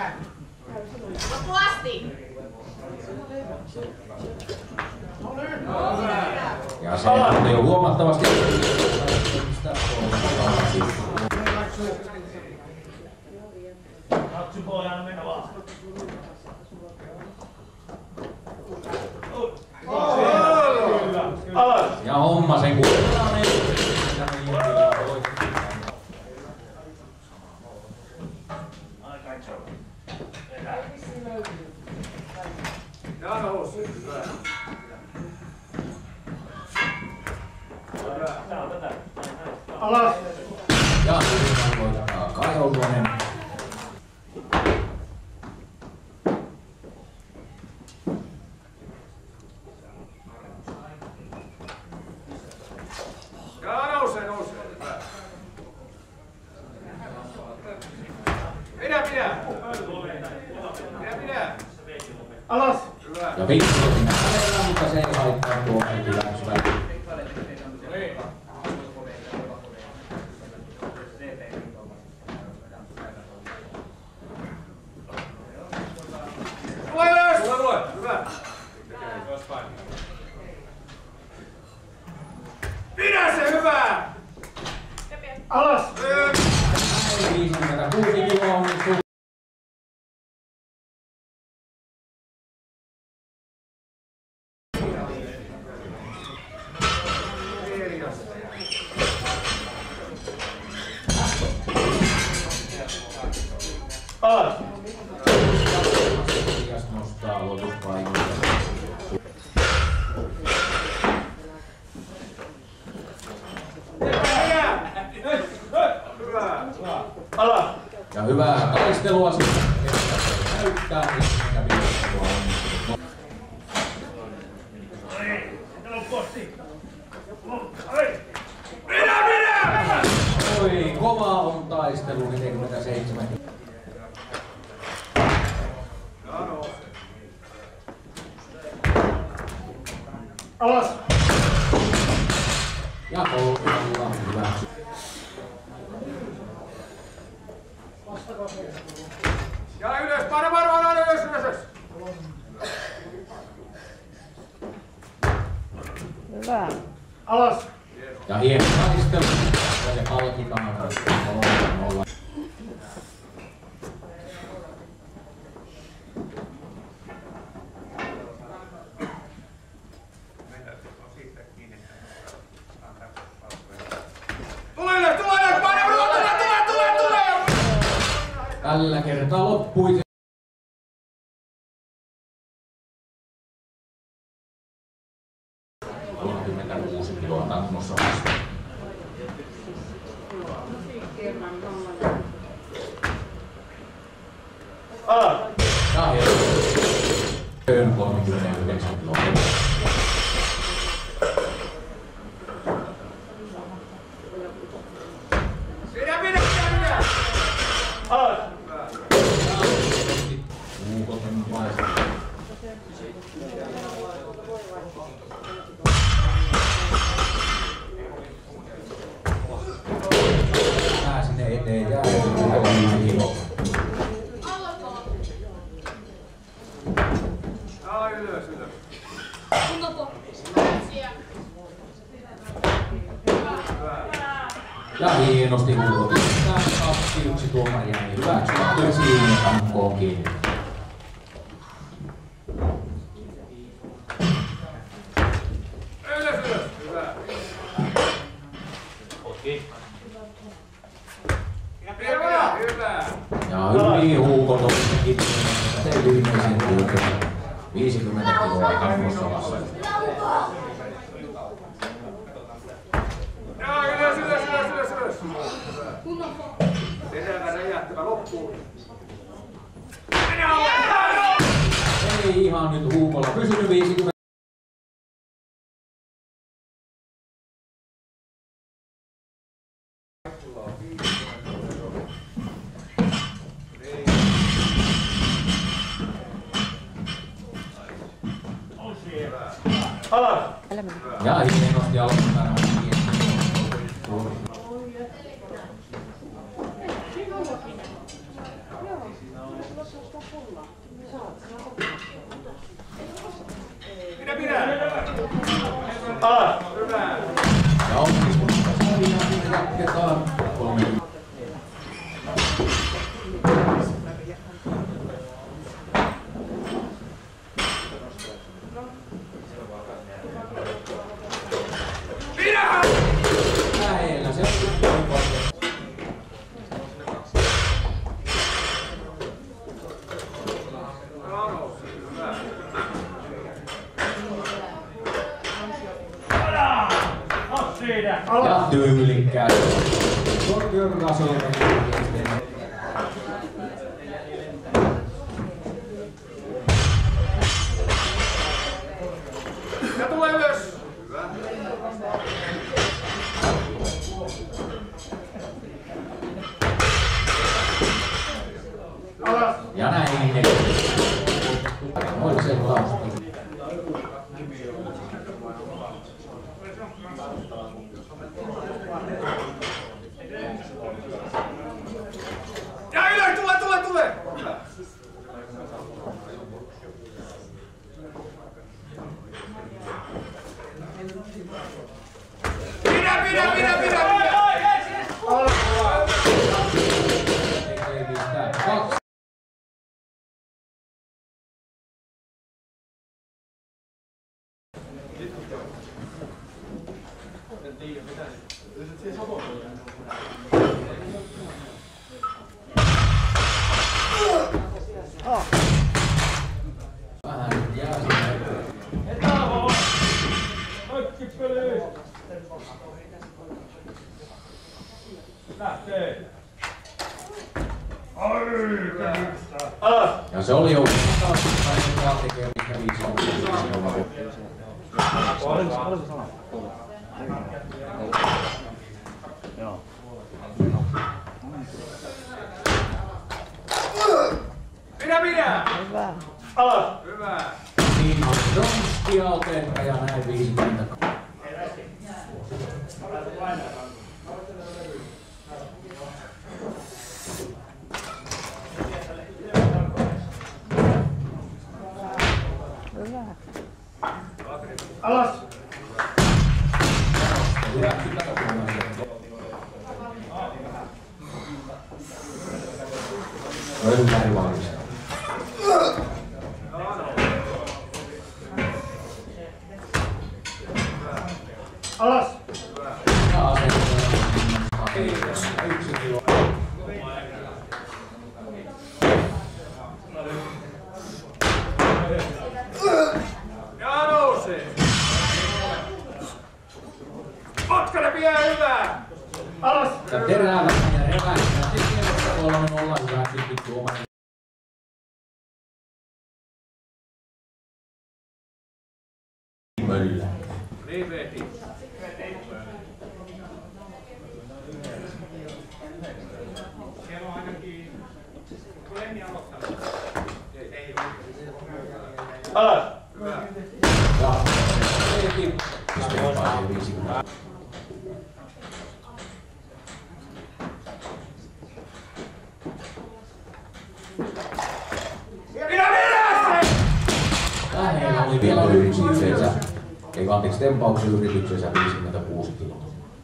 Loppuasti! Ja se on jo huomattavasti. Ja homma sen kuullaan. Alas! Ja nyt voittaa Kaihovuonen. Alas! Ja Viktor sinne hänellä, mutta se ei haittaa tuo hyväksyvä. Pidä se hyvä! Alas! 56 kiloa. Alas! Nostaa aloituspainoja. Alas! Ja hyvää taistelua sitten. Näyttää, mikä viikolla on. Oi, kova on taistelu, 47. Alas! Ja koulutuksella hyväksy. Ja ylös, pane varmaan ylös! Hyvä. Alas! Ja hieno taistelu. Ja se palkitaan. 0-0. Tällä kertaa loppui. 36 kiloa tangossa vasta. Ja hieno. 39 kiloa. Alas! Uukoten paista. Tää sinne eteen jää. Kiloa. Ylös. Ja hienosti huutotin. 2-1 tuomari jäi hyväksyä. Siinä tankkoon kiinni. Ja hyvin huukoton kiinni. Se viimeisen huukoton. 50 kiloa tangossa vasta. Ei ihan nyt huukolla pysynyt 50. Alas! Ja hienosti aloitetaan. Pidä! Alas! Hyvä! Ja onnistusta sarjaa jatketaan 3. Pidä! Lähellä se on. Ja tyylikkää. Korkean tasolta. Ja tule ylös! Hyvä. Alas! Ja näin ne. Oli se lausti. Ja ylös! Tule! Pidä! Ei mistään. 2. Vähän jää sinne. Alas! Ja se oli jo taas tekee mikä 5 on. Pidä! Hyvä. Alas! Hyvä! Niin on Romskia otetaan ja näin 50. Hyvä. Alas! Ympäri valmistaa. Alas! Taas yksi kilo. Ja nousee! Matkana pian hyvää! Alas! Ja terävät ja reväistä. Tekee 3-0 hyvää pitkin oman. Möllä. Niin veti. Siellä on ainakin Lenni aloittanut. Ei ole. Alas! Hyvä. Ja veti. Pistepaine 50. Lähellä oli vielä yksi yhteensä. Ei anteeksi tempauksen yrityksensä 56 kiloa.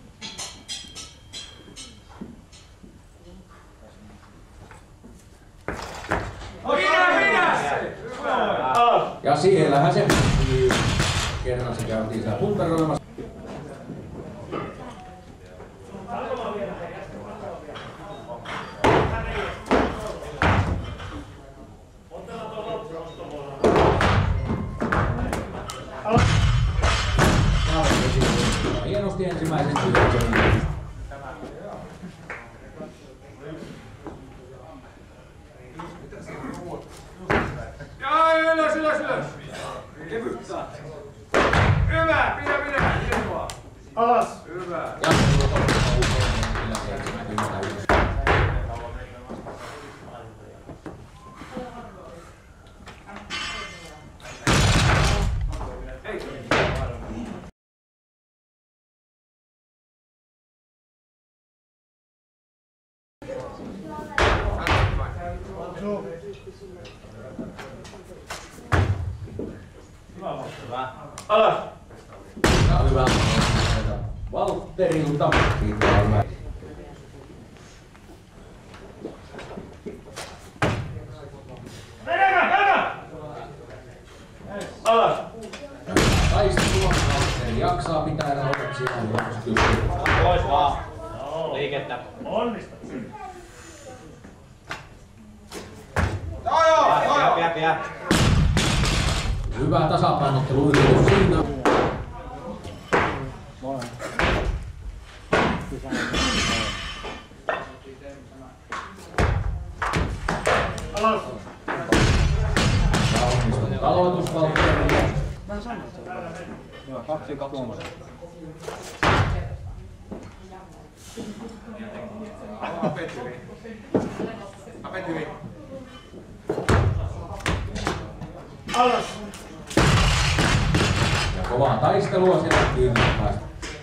Ja siellähän se pystyy. Kerran se käytiin siellä puntaroimassa. Hienosti ensimmäisen työn. Ja ylös! Kevyttä! Hyvä! Pidä! Hienoa! Alas! Hyvä! Ja kyllä 71. Hyvä. Alas. Ja hyvä. Valtterilta. Hyvä. Alas. Taistelua. Valtteri jaksaa pitää raudat siinä. Pois vaan. Liikettä. Onnista. Pää. Hyvä tasapainottelu yritys siinä. Alas. Ja onnistunut aloitus Valtterille. Joo, 2 tuomari. Apet hyvin. Alas. Ja kovaa taistelua siellä kyynärän päästä.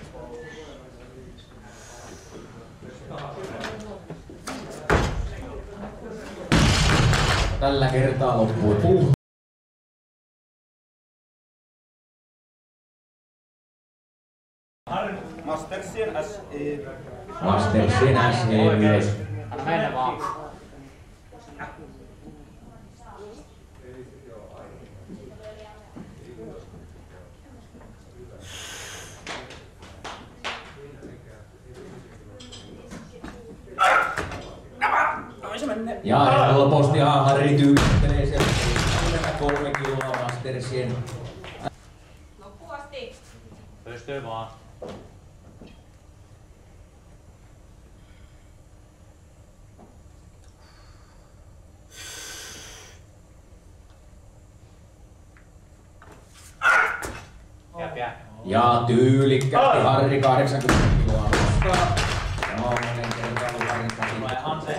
Tällä kertaa loppui puu. Mastersin SE. Mastersin SE myös. Anna mennä vaan. Ja helpostihan Harri tyypittelee sieltä 3 kiloa Mastersien. Loppuun asti. Pystyy vaan. Ja tyylikkästi Harri 80 kiloa nostaa. Ja monen kertaan Harrin käsillä. Tulee Hanse.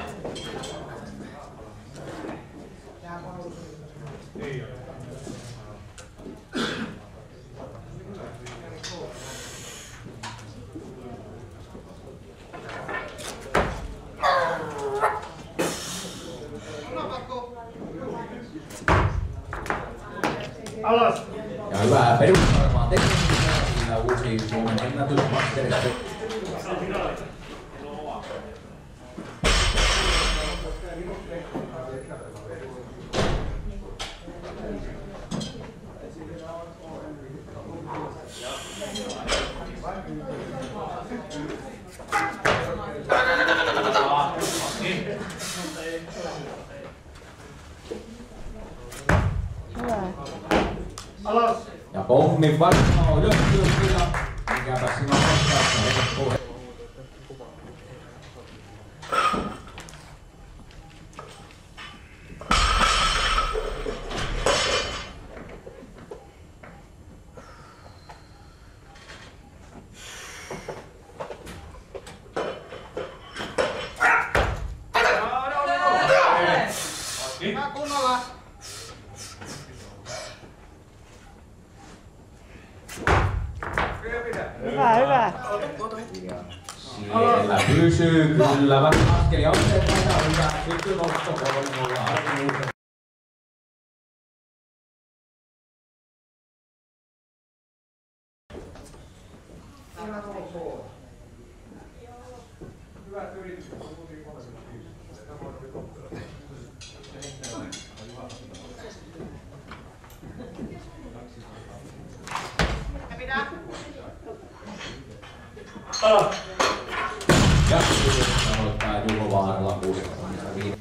Alas. Ja hyvää perusvarmaa tekemistä. Sillä uusi Suomen ennätys Masterissa. Alas. Ja pommin varmaan on löytyy kyllä. Mikäpä siinä on vastaassa. Hyvä. Siellä pysyy kyllä vähän askelia otteita ja hyvä sytynosto 3-0 arvoisuus. Alas. Ja sitten aloittaa Juho Vaarala 65.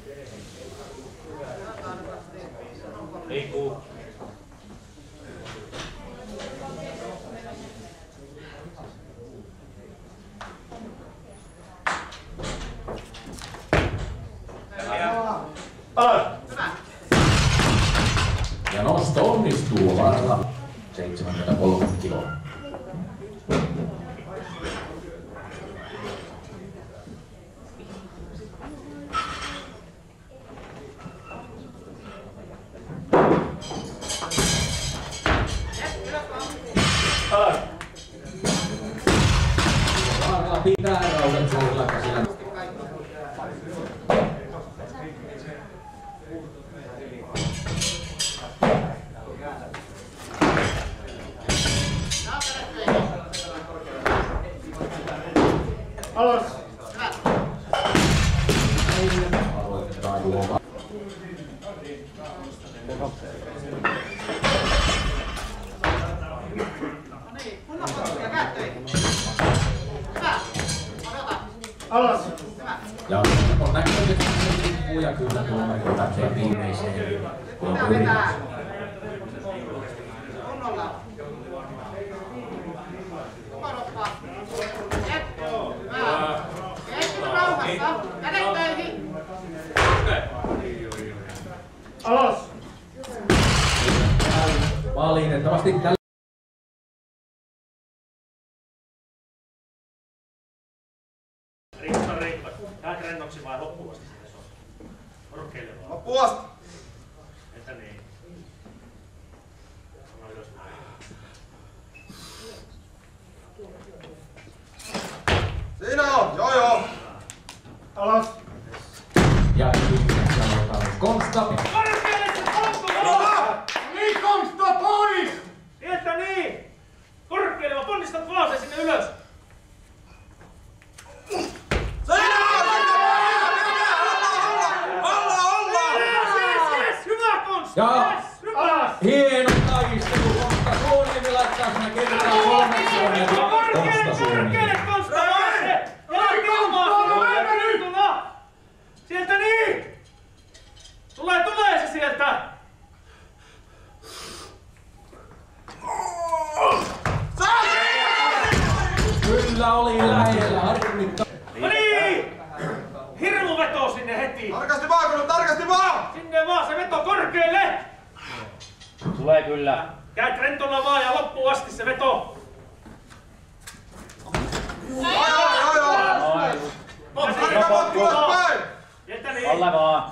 Liikkuu. Alas. Ja nosto onnistuu Vaarala 73 kiloa. Alas. Vaarala pitää raudat suurella käsillä. Alas. Ja on näkynyt, että se tippuu ja kyllä tuomari otakseen viimeiseen yrityksen. Alas. Valitettavasti tällä Riippa. Tää rennoksi vai loppuvasti sinne se on. Korkeille vaan. Loppuvasti. Että niin. Sano ylös. Siinä on, joo. Alas. ja yhdessä aloitetaan Konstapi. Niin, Konsta pois! Sieltä niin! Korkealle, mä ponnistat vaan se sinne ylös! Ja hieno taistelu, Konsta Suomi laittaa sinne kertaa 3 kilometriä. Konsta Suomi. Sieltä niin! Tulee se sieltä! Kyllä oli lähellä, harmittaa. No niin! Hirmu veto sinne heti! Tarkasti vaan, kun tarkasti vaan! Sinne vaan, se veto korkealle! Tulee kyllä. Käyt rentona vaan ja loppuun asti se veto! Joo. Tarkasti ylöspäin! Sieltä niin! Alle vaan.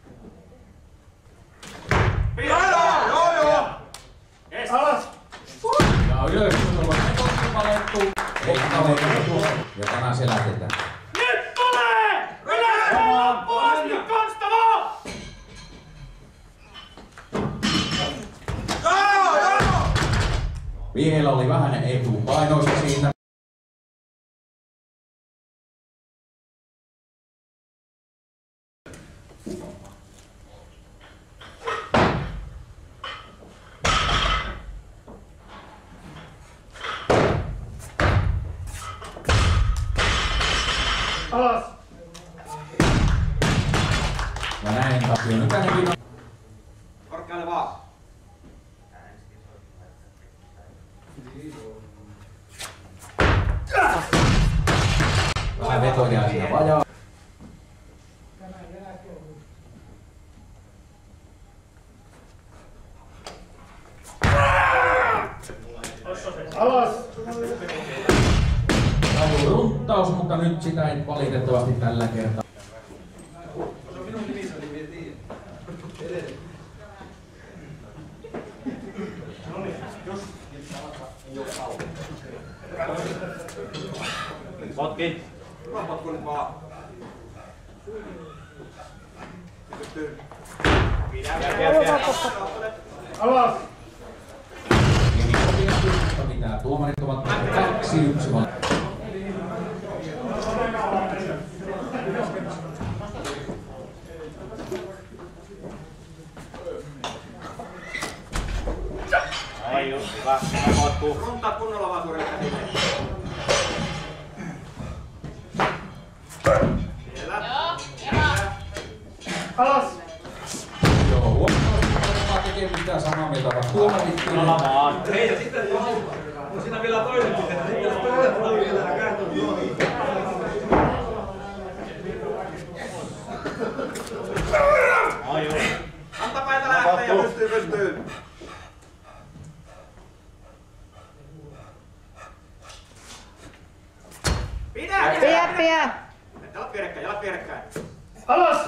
Joo. Yes. Alas! Ja ylös, kun on vetot palettu. Ja tänään selätetään. Nyt tulee! Ylös! Loppuun asti, Konsta vaan! Joo! Vielä oli vähän etupainoissa siitä. Alas! Ja näin Tapio Nykänen. Korkealle vaan. Vähän vetoja siinä vajaa. Alas! Raju runttaus, mutta nyt sitä ei valitettavasti tällä kertaa. Potki. Rampatko nyt vaan. Alas! Pieni kopiasti, mutta mitä tuomarit ovat 2-1 vaan. Ai just, hyvä. Hyvä potku. Runtaa kunnolla vaan suorittaa sinne. Alas! Joo, huomattavasti tekee mitään samaa mieltä, vaan tuomarit Alla vaan. Hei, ja sitten siinä vielä toinen pitää. Ai just. Anta paita lähtee ja pystyy. Pidä! Jalat vierekkäin. Alas!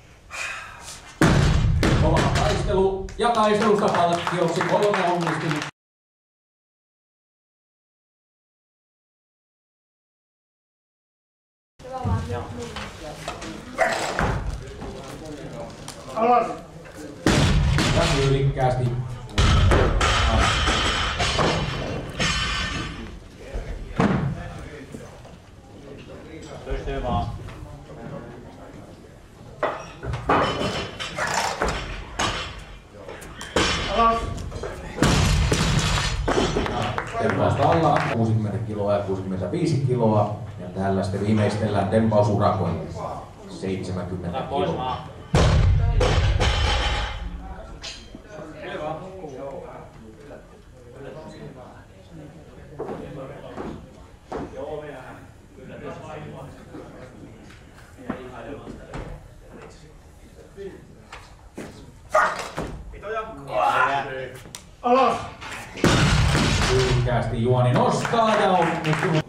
Kova taistelu ja taistelusta palkkioksi 3 onnistunut. Alas! Ja tyylikkäästi. Pystyy vaan. Alas. Tempausta alla 60 kiloa ja 65 kiloa. Ja täällä sitten viimeistellään tempausurakointi 70 Pois kiloa. maa. Pitoja. Alas. Tyylikkäästi juoni nostaa ja on onnistunut.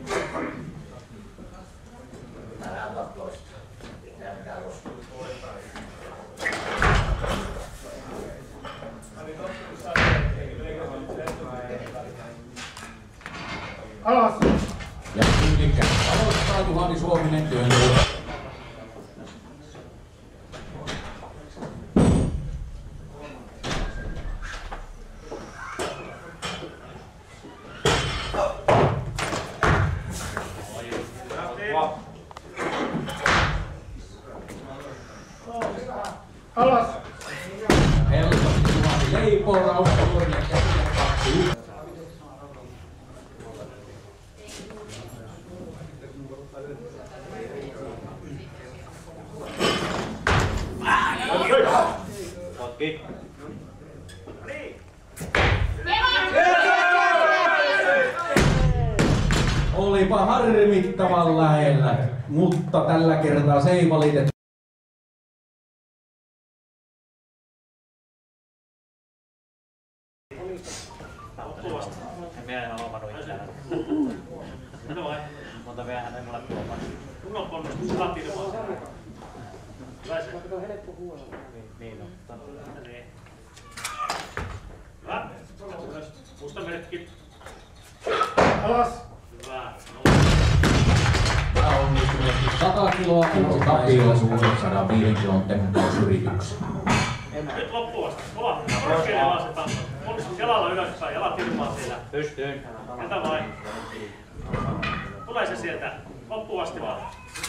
Alas. Ja tyylikkäästi aloittaa Juhani Suominen työn. Alas. Helposti Juhani leipoo Rauskavuoren ja käsillä 2-1. Potki. Olipa harmittavan lähellä, mutta tällä kertaa se ei valitettu. En minä ihan omannut itseään. Mitä vai? Monta vielä hän ei mulle tuomaan. Kunnon ponnistus, saat ilmaa. Hyvä se. Niin on. Niin. Hyvä. Musta merkki. Alas. Hyvä. Tämä on onnistuneesti 100 kiloa, kun tapiolla suurin 105 kilon tempausyrityksen. Nyt loppuun asti. Kova. Korkealle vaan se tamma. Ponnistus jalalla ylöspäin, jalat ilmaa siellä. Pystyyn. Jätä vain. Tulee se sieltä. Loppuun asti vaan.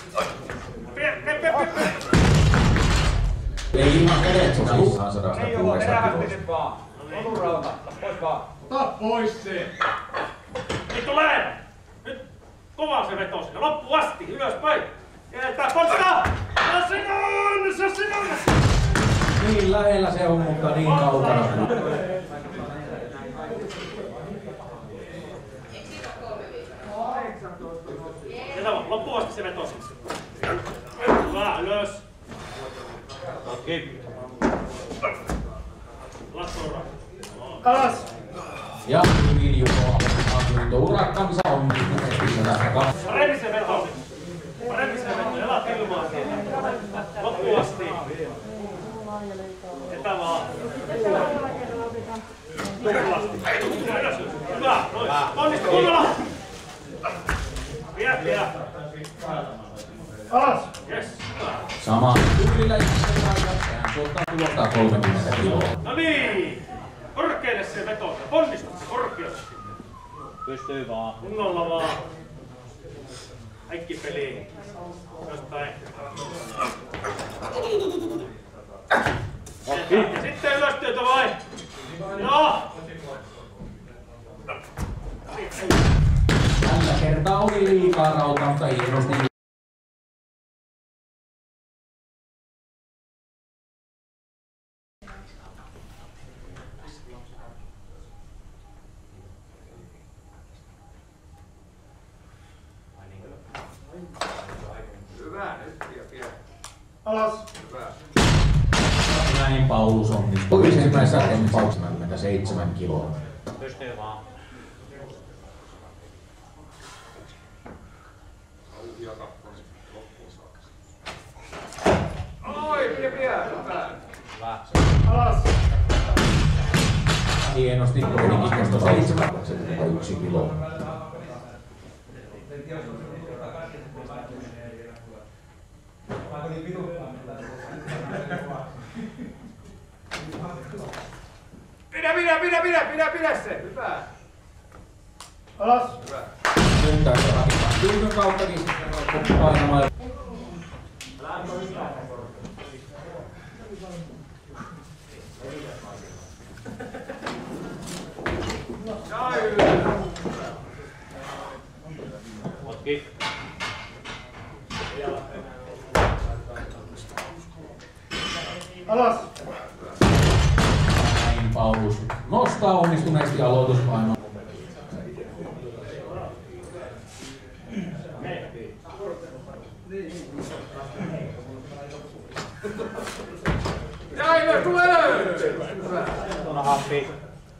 Ei ihan kädet sitä ihan 106 kiloa. nyt vaan. Olurauta. Pois vaan. Ota pois se! Nyt tulee! Nyt kovaa se veto sinne. Loppuun asti. Ylöspäin. Jätää ponsta! Se on sinun! Niin lähellä se on, mutta niin kaukana. Jätä vaan. Loppuun asti se veto sinne. Hyvä. Ylös. Potki. Alas suoraan. Alas! Ja hyvin Juho aloittaa urakkansa onnistuneesti 102. Paremmin se veto sinne. Paremmin se veto. Jalat ilmaa siellä. Loppuun asti. Jätä vaan. Tuplasti. Ylös. Hyvä. Noin. Onnistu kunnolla. Vielä. Alas. Yes. Sama tyylillä hän tuottaa tulottaa 30 kiloa. No niin. Korkealle se veto. Onnistu se korkealle. Pystyy vaan. Kunnolla vaan. Kaikki peliin. Jostain. Ja sitten ylöstyötä vai? Joo. Tällä kertaa oli liikaa rautaa, mutta hienosti. Hyvä nyt. Pian. Alas. Näin Paulus onnistui. Ensimmäisessä tempauksessa 47 kiloa. Pystyy vaan. Oi, pian. Hyvä. Hyvä. Alas. Hienosti kuitenkin kesto 71 kiloa. Pidä se. Hyvä. Alas. Nyt tässä rakentaa kylmän kauttakin sitten painamaan. Poikki. Alas! Näin Paulus nostaa onnistuneesti aloituspainon. Ja ylös, tulee! No happi.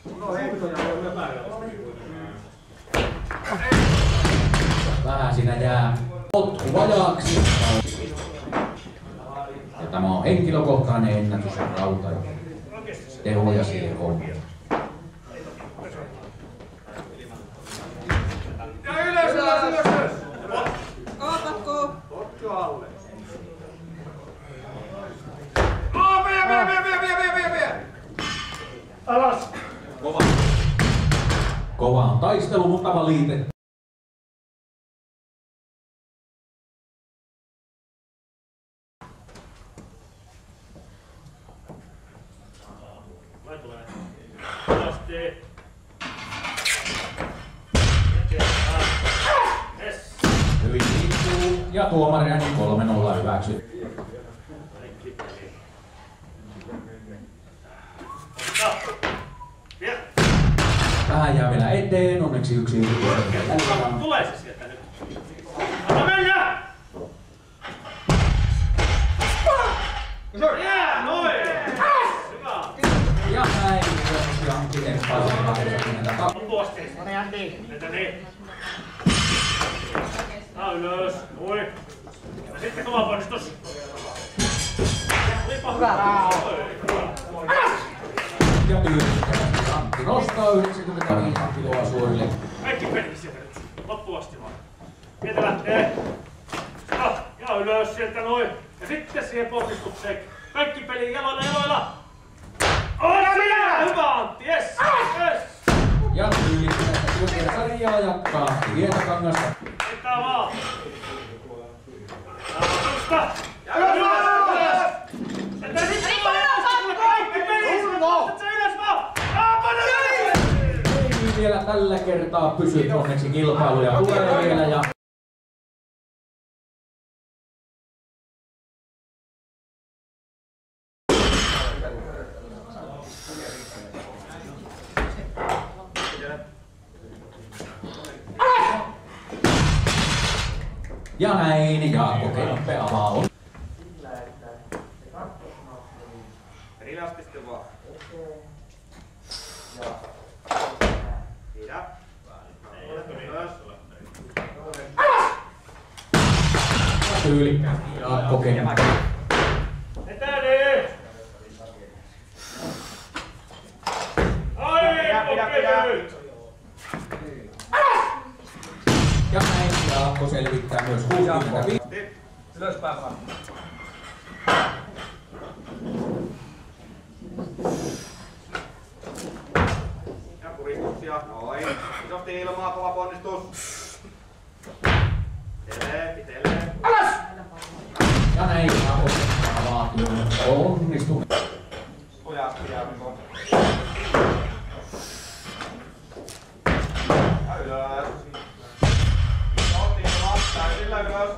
Vähän siinä jää potku vajaaksi. Ja tämä on henkilökohtainen ennätys ja rauta. Tehoja siihen on. Ja ylös, ylös, ylös, ylös! Ootako? Potku alle. Vie! Alas! Kova on taistelu, mukava liite. Vai tulee. Alasti. Yes. Hyvin liikkuu ja tuomari ääni 3-0 hyväksy. Vähän jää vielä eteen, onneksi yksi yritys. Tulee se sieltä nyt. Anna mennä! Jää, noin! Hyvä! Ja näin myös Jankki temppaa sen 82. Loppuasti. No niin, Antti. Entä niin? Ylös. Noin. Ja sitten kova ponnistus. Olipa hyvä. Ja tyydyttävästi Antti nostaa 95 kiloa suorille. Kaikki pelit sieltä nyt. Loppuasti vaan. Sieltä lähtee. No, ja ylös sieltä noin. Ja sitten siihen ponnistukseen. Kaikki peli jaloilla, jaloilla. Siinä! Hyvä Antti, yes! Yes! Ja tyydyttävästi Jokinen sarjaa jatkaa Hietakangasta. Pitää vaan. Tusta! Ja ylös! Että sitten kaikki peli! Nostat se ylös vaan! Ei vielä tällä kertaa pysy, onneksi kilpailuja tulee vielä ja ja näin Jaakko Kempe avaa on. Rilasti sitten vaan. Pidä. Ylös. Tyylikkäästi Jaakko Kempe. Etääni! Ai, kokenyt! Ja näin Jaakko selvittää myös 65. Ylöspäin vaan. Ja puristuksia. Noin. Isosti ilmaa, kova ponnistus. Pitelee. Alas! Ja näin Jaakko avaa työn onnistunut. Pojat pidä. Ja ylös. Isosti ilmaa. Täysillä ylös.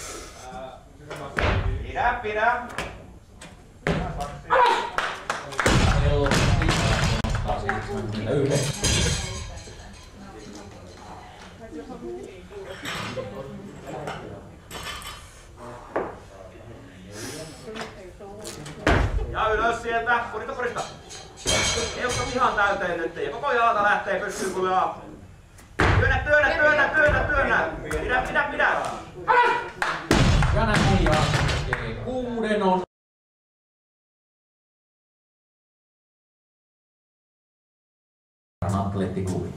Pidä. Helposti nostaa 79. Ja ylös sieltä. Purista. Ei ole ihan täyteen nyt. Ja koko jalka lähtee pystyyn kun aapu. Työnnä. Pidä. Alas! Ja näin Jaakko tekee 6 on. Atleettiklubi.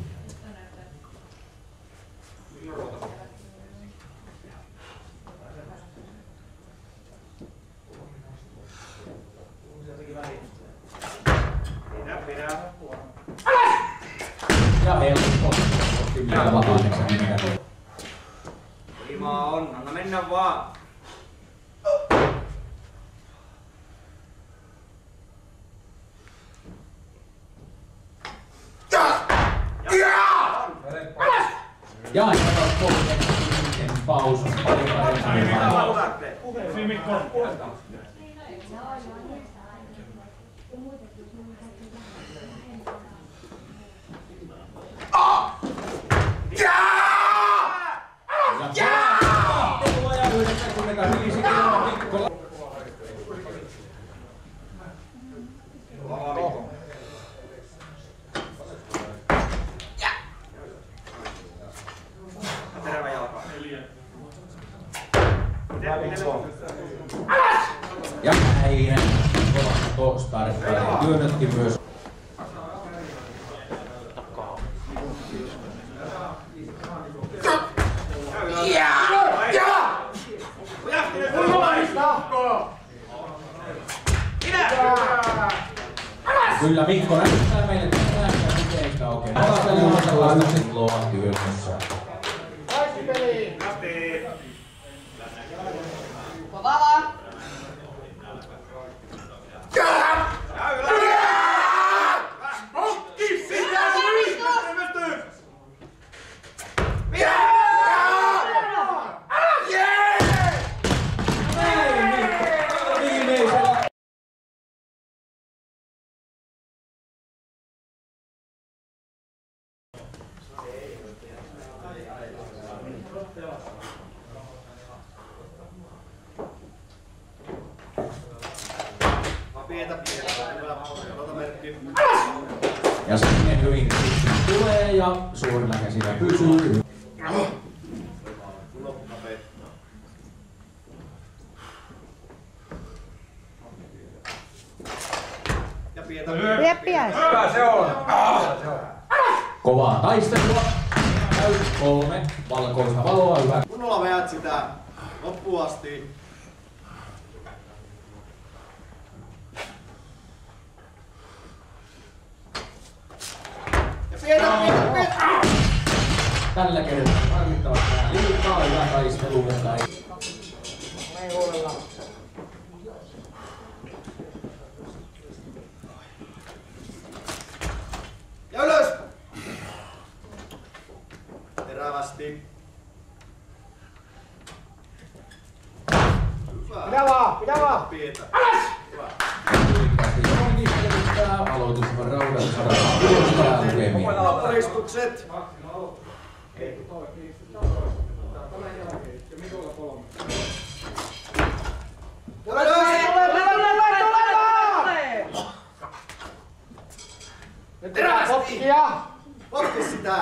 Pidä. Ja helposti otti vielä 80. Limaa on, anna mennä vaan. Ja aina 30 Tempaus. Mitä lautatte? Mikko. Ja 95 kiloa Mikko. Terävä jalka. Ja Häinen kova starttaja työnnötti myös. Kyllä Mikko näyttää meille tänään, miten sitä oikein. Otataan sellaista kiloa työnnössä. Ja sinne hyvin tulee ja suurilla käsillä pysyy. Hyvä se on. Kovaa taistelua. Täys 3 valkoista valoa. Hyvä. Kunnolla veät sitä loppuun asti. Ja pienä. Tällä kertaa tarvittavasti vähän liikaa. Hyvä taistelu, mutta ei. Ja ylös! Terävästi. Hyvä. Pidä vaan! Pietä. Aloitus raudan saadaan lukemia. Puristukset. Terävästi! Potki sitä!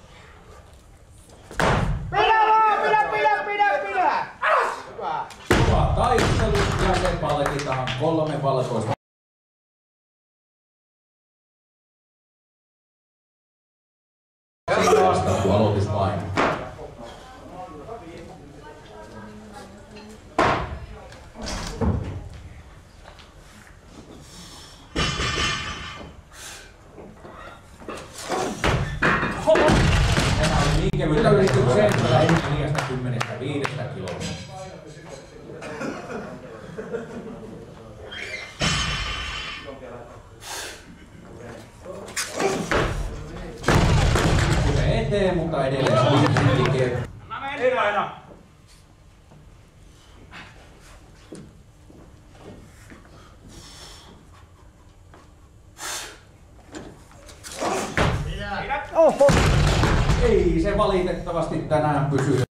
Pidä! Hyvä! Kova taistelu ja se palkitaan 3 valkoista. Siitä vastattu aloituspaino. Nämä oli niin kevyitä yrityksiä, että ei 45 kiloa. Tulee eteen, mutta edelleen se tekee. Ei aina. Ei se valitettavasti tänään pysy.